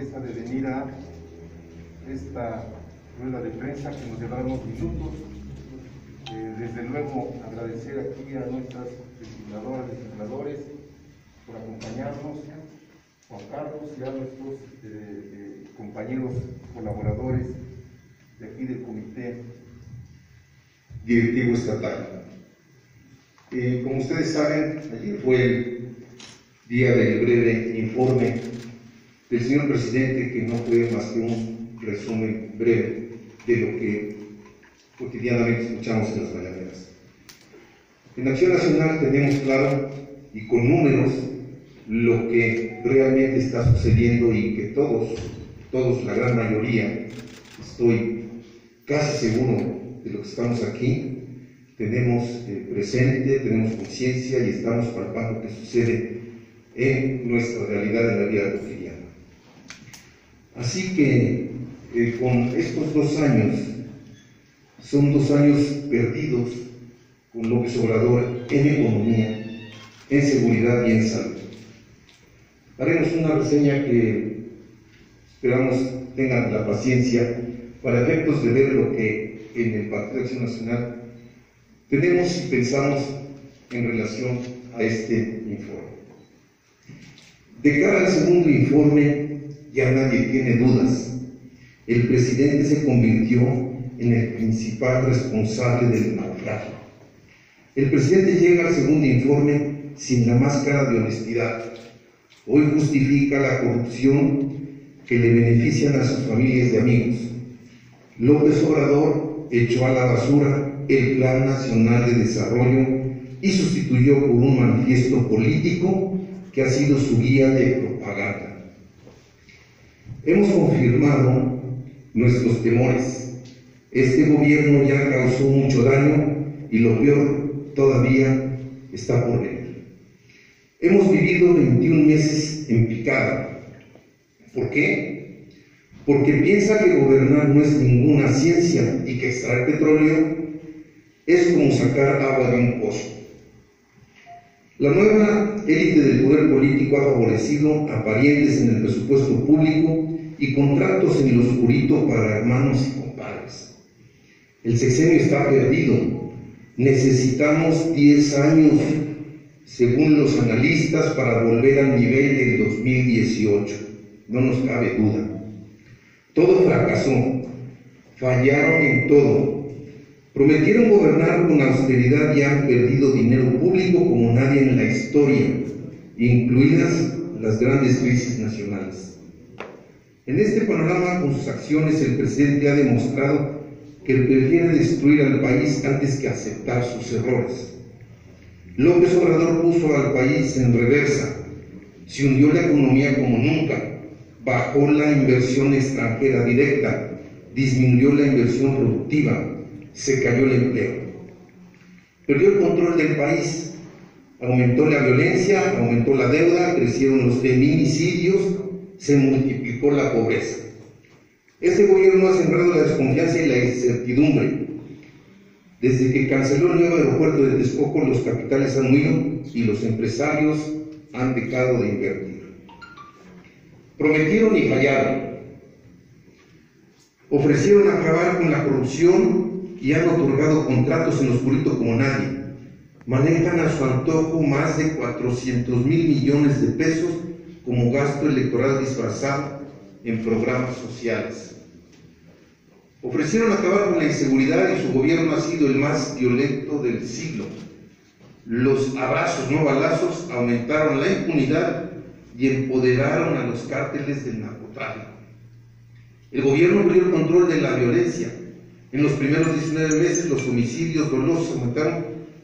gentileza de venir a esta rueda de prensa que nos llevará unos minutos. Desde luego agradecer aquí a nuestras legisladoras y legisladores por acompañarnos, Juan Carlos, y a nuestros compañeros colaboradores de aquí del Comité Directivo Estatal. Como ustedes saben, ayer fue el día del breve informe del señor presidente, que no fue más que un resumen breve de lo que cotidianamente escuchamos en las mañaneras. En Acción Nacional tenemos claro y con números lo que realmente está sucediendo y que todos, la gran mayoría, estoy casi seguro de lo que estamos aquí, tenemos presente, tenemos conciencia y estamos palpando lo que sucede en nuestra realidad en la vida cotidiana. Así que con estos 2 años, son 2 años perdidos con López Obrador en economía, en seguridad y en salud. Haremos una reseña que esperamos tengan la paciencia para efectos de ver lo que en el Partido de Acción Nacional tenemos y pensamos en relación a este informe. De cara al segundo informe, ya nadie tiene dudas. El presidente se convirtió en el principal responsable del naufragio. El presidente llega al segundo informe sin la máscara de honestidad. Hoy justifica la corrupción que le benefician a sus familias y amigos. López Obrador echó a la basura el Plan Nacional de Desarrollo y sustituyó por un manifiesto político que ha sido su guía de propaganda. Hemos confirmado nuestros temores. Este gobierno ya causó mucho daño y lo peor todavía está por venir. Hemos vivido 21 meses en picada. ¿Por qué? Porque piensa que gobernar no es ninguna ciencia y que extraer petróleo es como sacar agua de un pozo. La nueva élite del poder político ha favorecido a parientes en el presupuesto público y contratos en lo oscurito para hermanos y compadres. El sexenio está perdido. Necesitamos 10 años, según los analistas, para volver al nivel del 2018. No nos cabe duda. Todo fracasó. Fallaron en todo. Prometieron gobernar con austeridad y han perdido dinero público como nadie en la historia, incluidas las grandes crisis nacionales. En este panorama, con sus acciones, el presidente ha demostrado que prefiere destruir al país antes que aceptar sus errores. López Obrador puso al país en reversa, se hundió la economía como nunca, bajó la inversión extranjera directa, disminuyó la inversión productiva, se cayó el empleo. Perdió el control del país, aumentó la violencia, aumentó la deuda, crecieron los feminicidios, se multiplicó la pobreza. Este gobierno ha sembrado la desconfianza y la incertidumbre. Desde que canceló el nuevo aeropuerto de Texcoco, los capitales han huido y los empresarios han dejado de invertir. Prometieron y fallaron. Ofrecieron acabar con la corrupción y han otorgado contratos en lo oscurito como nadie. Manejan a su antojo más de 400,000 millones de pesos como gasto electoral disfrazado en programas sociales. Ofrecieron acabar con la inseguridad y su gobierno ha sido el más violento del siglo. Los abrazos, no balazos, aumentaron la impunidad y empoderaron a los cárteles del narcotráfico. El gobierno perdió el control de la violencia. En los primeros 19 meses los homicidios dolosos aumentaron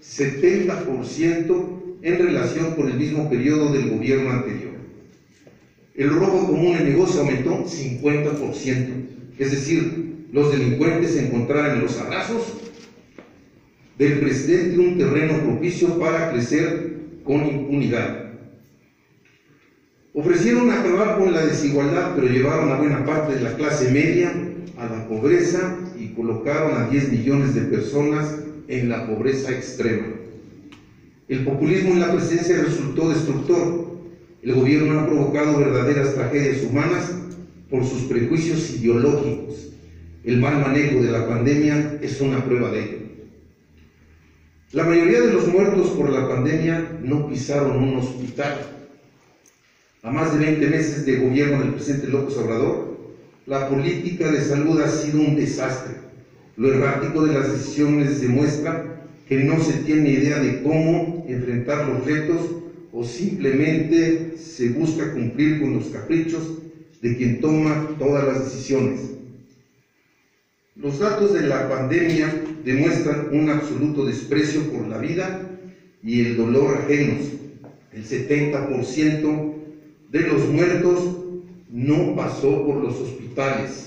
70% en relación con el mismo periodo del gobierno anterior. El robo común en negocio aumentó 50%, es decir, los delincuentes encontraron en los abrazos del presidente un terreno propicio para crecer con impunidad. Ofrecieron acabar con la desigualdad, pero llevaron a buena parte de la clase media a la pobreza y colocaron a 10 millones de personas en la pobreza extrema. El populismo en la presidencia resultó destructor. El gobierno ha provocado verdaderas tragedias humanas por sus prejuicios ideológicos. El mal manejo de la pandemia es una prueba de ello. La mayoría de los muertos por la pandemia no pisaron un hospital. A más de 20 meses de gobierno del presidente López Obrador, la política de salud ha sido un desastre. Lo errático de las decisiones demuestra que no se tiene idea de cómo enfrentar los retos o simplemente se busca cumplir con los caprichos de quien toma todas las decisiones. Los datos de la pandemia demuestran un absoluto desprecio por la vida y el dolor ajenos. El 70% de los muertos no pasó por los hospitales.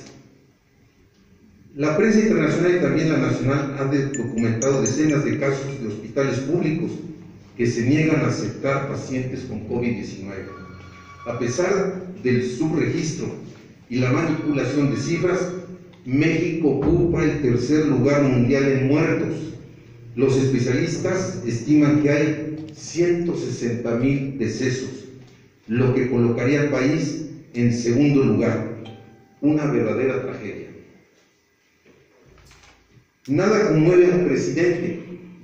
La prensa internacional y también la nacional han documentado decenas de casos de hospitales públicos que se niegan a aceptar pacientes con COVID-19. A pesar del subregistro y la manipulación de cifras, México ocupa el tercer lugar mundial en muertos. Los especialistas estiman que hay 160,000 decesos, lo que colocaría al país en segundo lugar. Una verdadera tragedia. Nada conmueve al presidente.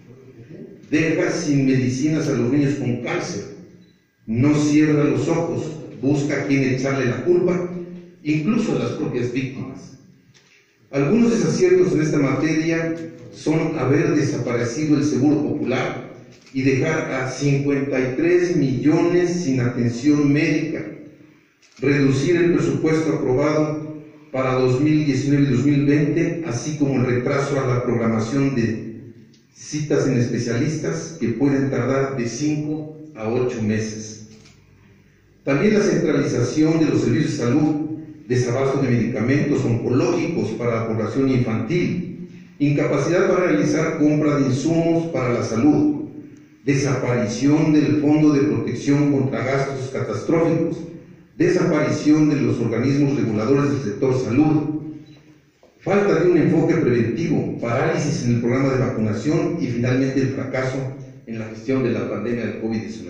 Deja sin medicinas a los niños con cáncer. No cierra los ojos, busca a quien echarle la culpa, incluso a las propias víctimas. Algunos desaciertos en esta materia son haber desaparecido el Seguro Popular y dejar a 53 millones sin atención médica, reducir el presupuesto aprobado para 2019 y 2020, así como el retraso a la programación de citas en especialistas que pueden tardar de 5 a 8 meses. También la centralización de los servicios de salud, desabasto de medicamentos oncológicos para la población infantil, incapacidad para realizar compra de insumos para la salud, desaparición del Fondo de Protección contra Gastos Catastróficos, desaparición de los organismos reguladores del sector salud, falta de un enfoque preventivo, parálisis en el programa de vacunación y finalmente el fracaso en la gestión de la pandemia del COVID-19.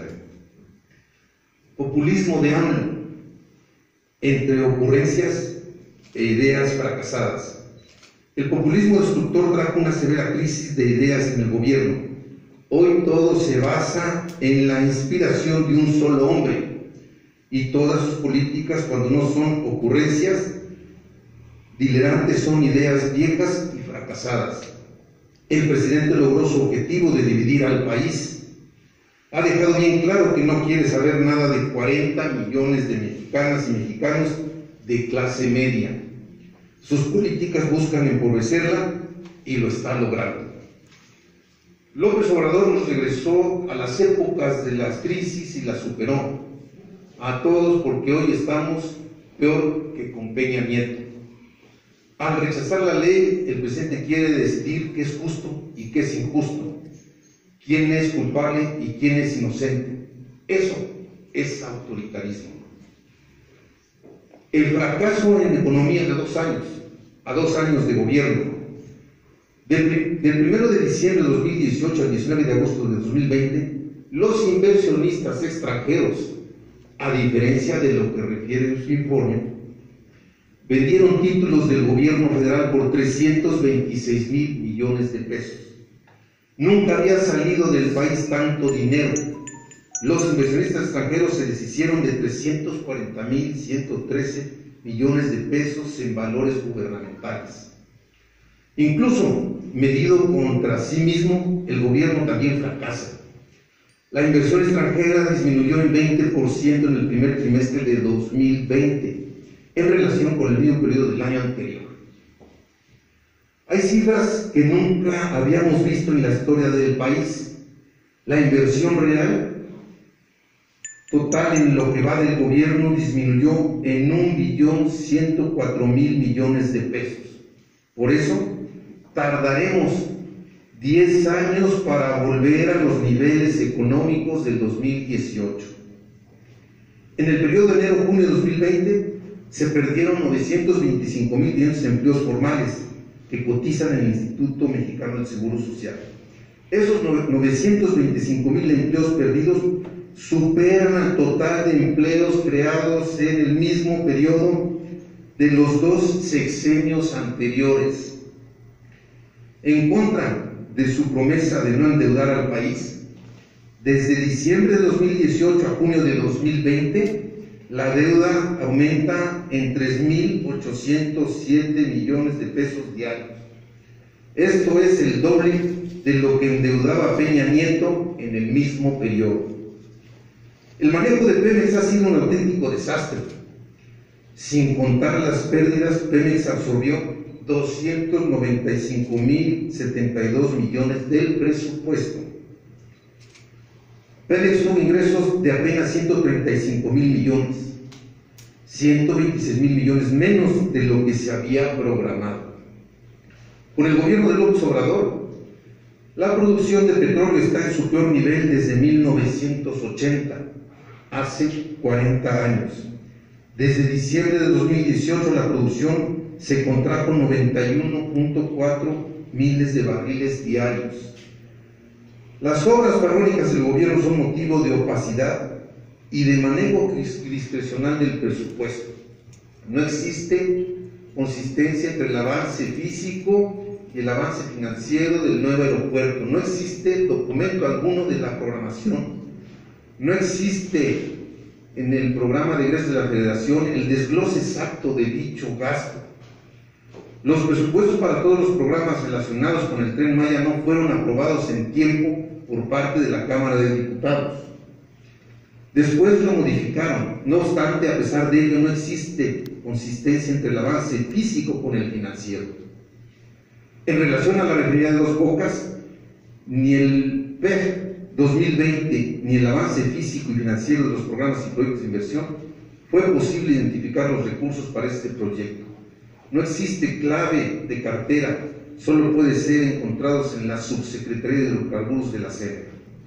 Populismo de AMLO, entre ocurrencias e ideas fracasadas. El populismo destructor trajo una severa crisis de ideas en el gobierno. Hoy todo se basa en la inspiración de un solo hombre y todas sus políticas, cuando no son ocurrencias delirantes, son ideas viejas y fracasadas. El presidente logró su objetivo de dividir al país. Ha dejado bien claro que no quiere saber nada de 40 millones de mexicanas y mexicanos de clase media. Sus políticas buscan empobrecerla y lo está logrando. López Obrador nos regresó a las épocas de las crisis y las superó. A todos, porque hoy estamos peor que con Peña Nieto. Al rechazar la ley, el presidente quiere decidir qué es justo y qué es injusto, quién es culpable y quién es inocente. Eso es autoritarismo. El fracaso en economía de 2 años, a 2 años de gobierno, del 1 de diciembre de 2018 al 19 de agosto de 2020, los inversionistas extranjeros, a diferencia de lo que refiere su informe, vendieron títulos del gobierno federal por 326,000 millones de pesos. Nunca había salido del país tanto dinero. Los inversionistas extranjeros se deshicieron de 340,113 millones de pesos en valores gubernamentales. Incluso, medido contra sí mismo, el gobierno también fracasa. La inversión extranjera disminuyó en 20% en el primer trimestre de 2020, en relación con el mismo periodo del año anterior. Hay cifras que nunca habíamos visto en la historia del país. La inversión real total en lo que va del gobierno disminuyó en 1.104.000 millones de pesos. Por eso, tardaremos 10 años para volver a los niveles económicos del 2018. En el periodo de enero-junio de 2020 se perdieron 925,500 empleos formales que cotizan en el Instituto Mexicano del Seguro Social. Esos 925,000 empleos perdidos superan al total de empleos creados en el mismo periodo de los 2 sexenios anteriores. En contra de su promesa de no endeudar al país, desde diciembre de 2018 a junio de 2020, la deuda aumenta en 3.807 millones de pesos diarios. Esto es el doble de lo que endeudaba Peña Nieto en el mismo periodo. El manejo de Pemex ha sido un auténtico desastre. Sin contar las pérdidas, Pemex absorbió 295.072 millones del presupuesto. Pemex tuvo ingresos de apenas 135.000 millones, 126.000 millones menos de lo que se había programado. Con el gobierno de López Obrador, la producción de petróleo está en su peor nivel desde 1980, hace 40 años. Desde diciembre de 2018 la producción se contrajo 91.4 miles de barriles diarios. Las obras faraónicas del gobierno son motivo de opacidad y de manejo discrecional del presupuesto. No existe consistencia entre el avance físico y el avance financiero del nuevo aeropuerto. No existe documento alguno de la programación. No existe en el programa de egresos de la Federación el desglose exacto de dicho gasto. Los presupuestos para todos los programas relacionados con el Tren Maya no fueron aprobados en tiempo por parte de la Cámara de Diputados. Después lo modificaron. No obstante, a pesar de ello, no existe consistencia entre el avance físico con el financiero. En relación a la refinería de Dos Bocas, ni el PEF 2020 ni el avance físico y financiero de los programas y proyectos de inversión fue posible identificar los recursos para este proyecto. No existe clave de cartera, solo puede ser encontrados en la Subsecretaría de Hidrocarburos de la SEDE.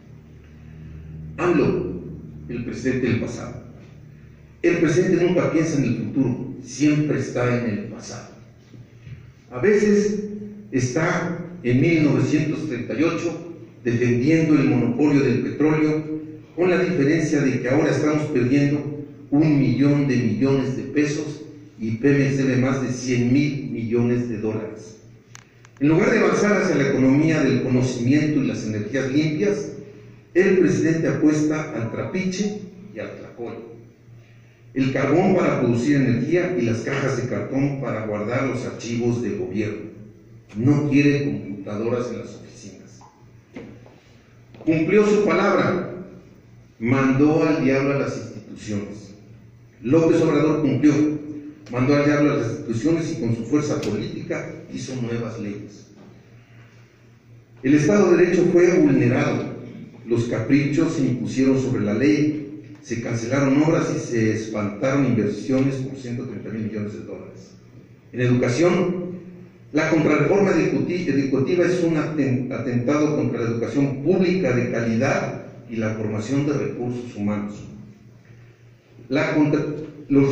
AMLO, el presidente del pasado. El presente nunca piensa en el futuro, siempre está en el pasado. A veces está en 1938 defendiendo el monopolio del petróleo, con la diferencia de que ahora estamos perdiendo 1 millón de millones de pesos y Pemex debe más de 100.000 millones de dólares. En lugar de avanzar hacia la economía del conocimiento y las energías limpias, el presidente apuesta al trapiche y al tlacol. El carbón para producir energía y las cajas de cartón para guardar los archivos de gobierno. No quiere computadoras en las oficinas. Cumplió su palabra, mandó al diablo a las instituciones. López Obrador cumplió, mandó al diablo a las instituciones y con su fuerza política hizo nuevas leyes. El Estado de Derecho fue vulnerado, los caprichos se impusieron sobre la ley, se cancelaron obras y se espantaron inversiones por 130.000 millones de dólares. En educación, la contrarreforma educativa es un atentado contra la educación pública de calidad y la formación de recursos humanos. Los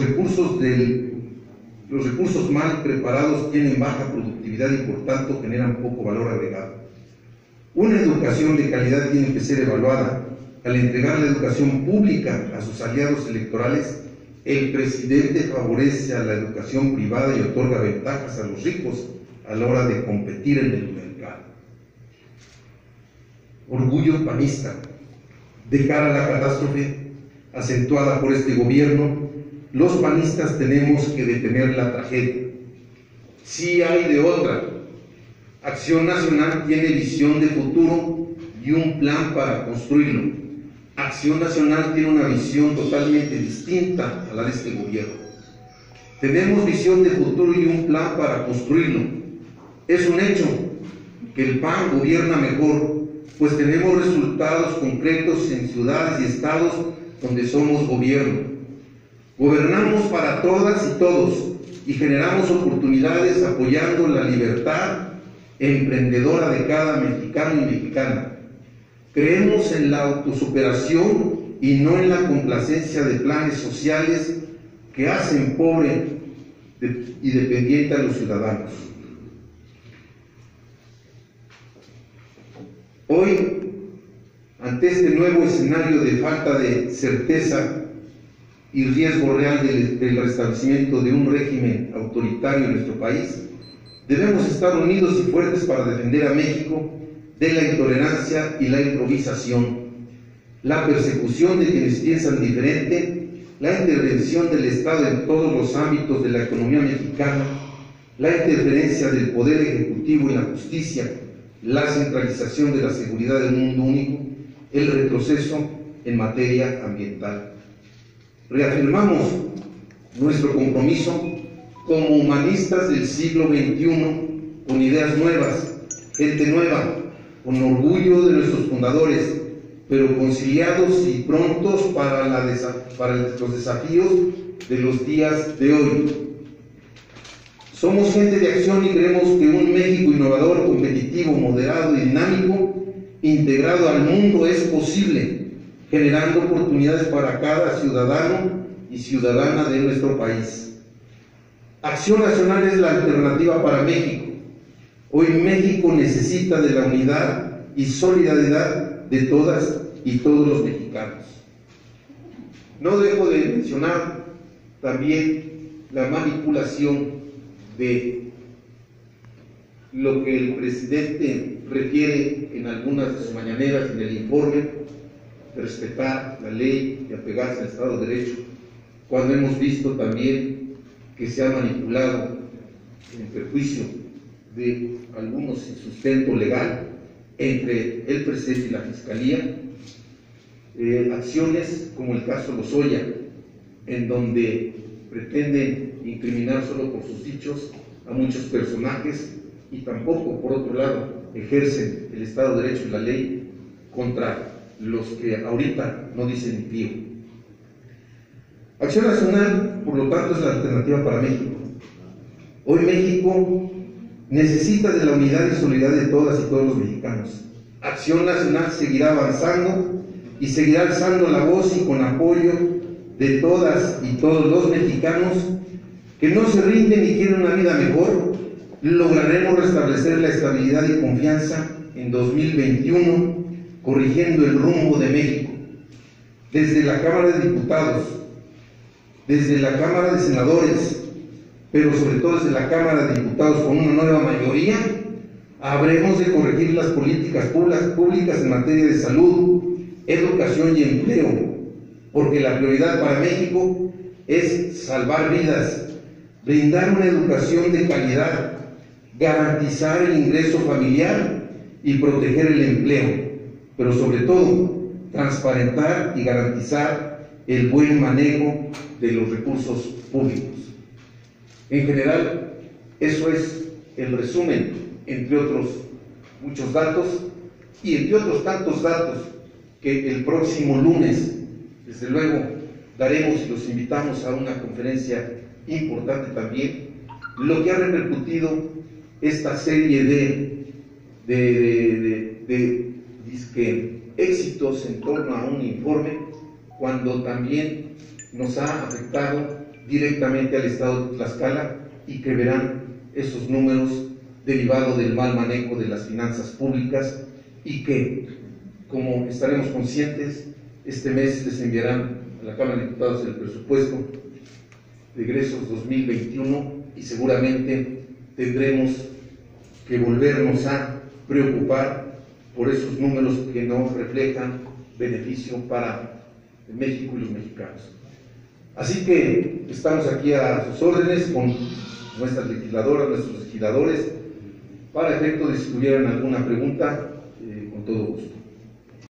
recursos mal preparados tienen baja productividad y por tanto generan poco valor agregado. Una educación de calidad tiene que ser evaluada. Al entregar la educación pública a sus aliados electorales, el presidente favorece a la educación privada y otorga ventajas a los ricos a la hora de competir en el mercado. Orgullo panista. De cara a la catástrofe acentuada por este gobierno, los panistas tenemos que detener la tragedia. Sí hay de otra. Acción Nacional tiene visión de futuro y un plan para construirlo. Acción Nacional tiene una visión totalmente distinta a la de este gobierno. Tenemos visión de futuro y un plan para construirlo. Es un hecho que el PAN gobierna mejor, pues tenemos resultados concretos en ciudades y estados donde somos gobierno. Gobernamos para todas y todos y generamos oportunidades apoyando la libertad emprendedora de cada mexicano y mexicana. Creemos en la autosuperación y no en la complacencia de planes sociales que hacen pobre y dependiente a los ciudadanos. Hoy, ante este nuevo escenario de falta de certeza y riesgo real del restablecimiento de un régimen autoritario en nuestro país, debemos estar unidos y fuertes para defender a México de la intolerancia y la improvisación, la persecución de quienes piensan diferente, la intervención del Estado en todos los ámbitos de la economía mexicana, la interferencia del Poder Ejecutivo en la justicia, la centralización de la seguridad del mundo único, el retroceso en materia ambiental. Reafirmamos nuestro compromiso como humanistas del siglo XXI, con ideas nuevas, gente nueva, con orgullo de nuestros fundadores, pero conciliados y prontos para los desafíos de los días de hoy. Somos gente de acción y creemos que un México innovador, competitivo, moderado y dinámico, integrado al mundo, es posible, generando oportunidades para cada ciudadano y ciudadana de nuestro país. Acción Nacional es la alternativa para México. Hoy México necesita de la unidad y solidaridad de todas y todos los mexicanos. No dejo de mencionar también la manipulación de lo que el presidente refiere en algunas de sus mañaneras en el informe, de respetar la ley y apegarse al Estado de Derecho, cuando hemos visto también que se ha manipulado en perjuicio de algunos sin sustento legal entre el presidente y la Fiscalía, acciones como el caso Lozoya, en donde pretenden incriminar solo por sus dichos a muchos personajes y tampoco, por otro lado, ejercen el Estado de Derecho y la ley contra los que ahorita no dicen ni pío. Acción Nacional, por lo tanto, es la alternativa para México. Hoy México necesita de la unidad y solidaridad de todas y todos los mexicanos. Acción Nacional seguirá avanzando y seguirá alzando la voz y con apoyo de todas y todos los mexicanos que no se rinden y quieren una vida mejor. Lograremos restablecer la estabilidad y confianza en 2021, corrigiendo el rumbo de México. Desde la Cámara de Diputados, desde la Cámara de Senadores, pero sobre todo desde la Cámara de Diputados con una nueva mayoría, habremos de corregir las políticas públicas en materia de salud, educación y empleo, porque la prioridad para México es salvar vidas, brindar una educación de calidad, garantizar el ingreso familiar y proteger el empleo, pero sobre todo transparentar y garantizar el buen manejo de los recursos públicos. En general, eso es el resumen, entre otros muchos datos y entre otros tantos datos que el próximo lunes, desde luego, daremos y los invitamos a una conferencia importante también, lo que ha repercutido esta serie de éxitos en torno a un informe, cuando también nos ha afectado directamente al Estado de Tlaxcala, y que verán esos números derivados del mal manejo de las finanzas públicas, y que, como estaremos conscientes, este mes les enviarán a la Cámara de Diputados el presupuesto de egresos 2021 y seguramente tendremos que volvernos a preocupar por esos números que no reflejan beneficio para México y los mexicanos. Así que estamos aquí a sus órdenes con nuestras legisladoras, nuestros legisladores, para efecto de si tuvieran alguna pregunta, con todo gusto.